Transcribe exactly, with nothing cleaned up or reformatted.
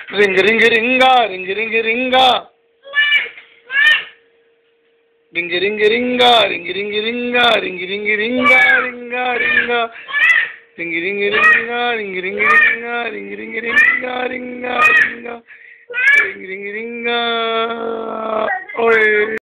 Ring ring ringa ring ring ringa ring ring ringa ring ring ringa ring ring ringa ringa ringa ring ring ringa ring ring ringa ring ring ringa ringa ringa ring ring रिंगा ओए।